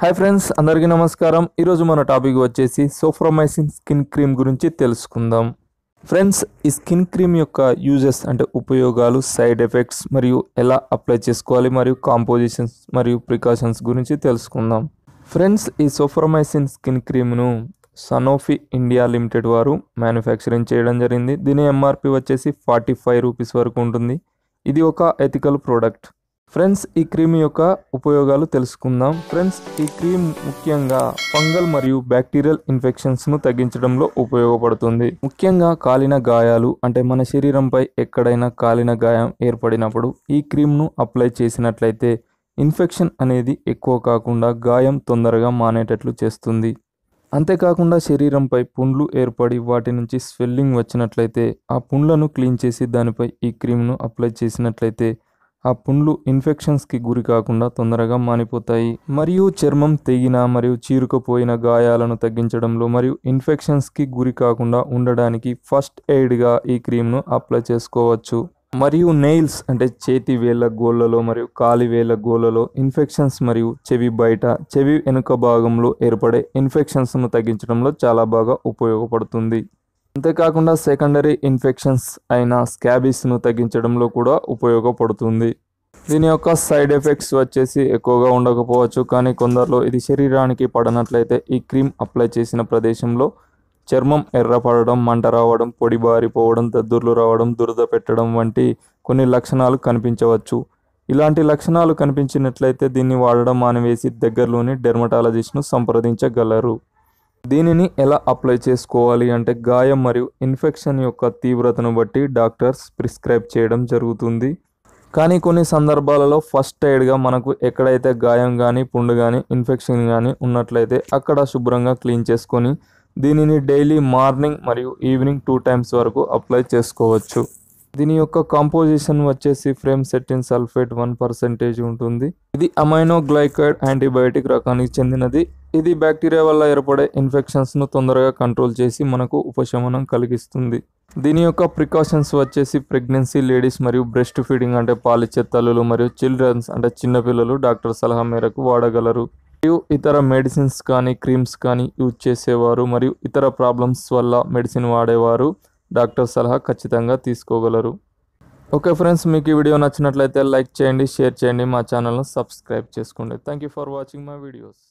Hi friends, అందరికీ నమస్కారం. ఈరోజు మన టాపిక్ వచ్చేసి సోఫ్రోమైసిన్ స్కిన్ క్రీమ్ గురించి తెలుసుకుందాం. ఫ్రెండ్స్, ఈ స్కిన్ క్రీమ్ యొక్క యూజెస్ అంటే ఉపయోగాలు, సైడ్ ఎఫెక్ట్స్ మరియు ఎలా అప్లై చేసుకోవాలి మరియు కాంపోజిషన్స్ మరియు ప్రికాషన్స్ గురించి తెలుసుకుందాం. ఫ్రెండ్స్, ఈ సోఫ్రోమైసిన్ స్కిన్ క్రీమ్ను సనోఫీ ఇండియా లిమిటెడ్ వారు మ్యానుఫ్యాక్చరింగ్ చేయడం జరిగింది. దీని ఎంఆర్పి వచ్చేసి 45 రూపీస్ వరకు ఉంటుంది. ఇది ఒక ఎథికల్ ప్రోడక్ట్. ఫ్రెండ్స్, ఈ క్రీమ్ యొక్క ఉపయోగాలు తెలుసుకుందాం. ఫ్రెండ్స్, ఈ క్రీమ్ ముఖ్యంగా ఫంగల్ మరియు బ్యాక్టీరియల్ ఇన్ఫెక్షన్స్ను తగ్గించడంలో ఉపయోగపడుతుంది. ముఖ్యంగా కాలిన గాయాలు అంటే మన శరీరంపై ఎక్కడైనా కాలిన గాయం ఏర్పడినప్పుడు ఈ క్రీమ్ను అప్లై చేసినట్లయితే ఇన్ఫెక్షన్ అనేది ఎక్కువ కాకుండా గాయం తొందరగా మానేటట్లు చేస్తుంది. అంతేకాకుండా శరీరంపై పుండ్లు ఏర్పడి వాటి నుంచి స్వెల్లింగ్ వచ్చినట్లయితే ఆ పుండ్లను క్లీన్ చేసి దానిపై ఈ క్రీమ్ను అప్లై చేసినట్లయితే ఆ పుండ్లు ఇన్ఫెక్షన్స్కి గురి కాకుండా తొందరగా మానిపోతాయి. మరియు చర్మం తెగిన మరియు చీరుకుపోయిన గాయాలను తగ్గించడంలో మరియు ఇన్ఫెక్షన్స్కి గురి కాకుండా ఉండడానికి ఫస్ట్ ఎయిడ్గా ఈ క్రీమ్ను అప్లై చేసుకోవచ్చు. మరియు నెయిల్స్ అంటే చేతి వేళ్ళ గోళ్ళలో మరియు కాలి వేళ్ళ గోళ్ళలో ఇన్ఫెక్షన్స్ మరియు చెవి వెనుక భాగంలో ఏర్పడే ఇన్ఫెక్షన్స్ను తగ్గించడంలో చాలా బాగా ఉపయోగపడుతుంది. అంతేకాకుండా సెకండరీ ఇన్ఫెక్షన్స్ అయిన స్కాబీస్ను తగ్గించడంలో కూడా ఉపయోగపడుతుంది. దీని యొక్క సైడ్ ఎఫెక్ట్స్ వచ్చేసి ఎక్కువగా ఉండకపోవచ్చు, కానీ కొందరిలో ఇది శరీరానికి పడనట్లయితే ఈ క్రీమ్ అప్లై చేసిన ప్రదేశంలో చర్మం ఎర్రపడడం, మంట రావడం, పొడి బారిపోవడం, దద్దుర్లు రావడం, దురద పెట్టడం వంటి కొన్ని లక్షణాలు కనిపించవచ్చు. ఇలాంటి లక్షణాలు కనిపించినట్లయితే దీన్ని వాడడం మానివేసి దగ్గరలోని డెర్మటాలజిస్ట్ను సంప్రదించగలరు. దీనిని ఎలా అప్లై చేసుకోవాలి అంటే గాయం మరియు ఇన్ఫెక్షన్ యొక్క తీవ్రతను బట్టి డాక్టర్స్ ప్రిస్క్రైబ్ చేయడం జరుగుతుంది. కానీ కొన్ని సందర్భాలలో ఫస్ట్ ఎయిడ్గా మనకు ఎక్కడైతే గాయం కానీ పుండు కానీ ఇన్ఫెక్షన్ కానీ ఉన్నట్లయితే అక్కడ శుభ్రంగా క్లీన్ చేసుకొని దీనిని డైలీ మార్నింగ్ మరియు ఈవినింగ్ 2 times వరకు అప్లై చేసుకోవచ్చు. దీని యొక్క కాంపోజిషన్ వచ్చేసి ఫ్రేమ్సెటిన్ సల్ఫేట్ 1% ఉంటుంది. ఇది అమైనో గ్లైకైడ్ యాంటీబయాటిక్ రకానికి చెందినది. ఇది బ్యాక్టీరియా వల్ల ఏర్పడే ఇన్ఫెక్షన్స్ను తొందరగా కంట్రోల్ చేసి మనకు ఉపశమనం కలిగిస్తుంది. దీని యొక్క ప్రికాషన్స్ వచ్చేసి ప్రెగ్నెన్సీ లేడీస్ మరియు బ్రెస్ట్ ఫీడింగ్ అంటే పాలిచ్చే తల్లులు మరియు చిల్డ్రన్స్ అంటే చిన్నపిల్లలు డాక్టర్ సలహా మేరకు వాడగలరు. మరియు ఇతర మెడిసిన్స్ కానీ క్రీమ్స్ కానీ యూజ్ చేసేవారు మరియు ఇతర ప్రాబ్లమ్స్ వల్ల మెడిసిన్ వాడేవారు డాక్టర్ సలహా ఖచ్చితంగా తీసుకోగలరు. ఓకే ఫ్రెండ్స్, మీకు ఈ వీడియో నచ్చినట్లయితే లైక్ చేయండి, షేర్ చేయండి, మా ఛానల్ను సబ్స్క్రైబ్ చేసుకోండి. Thank you for watching my videos.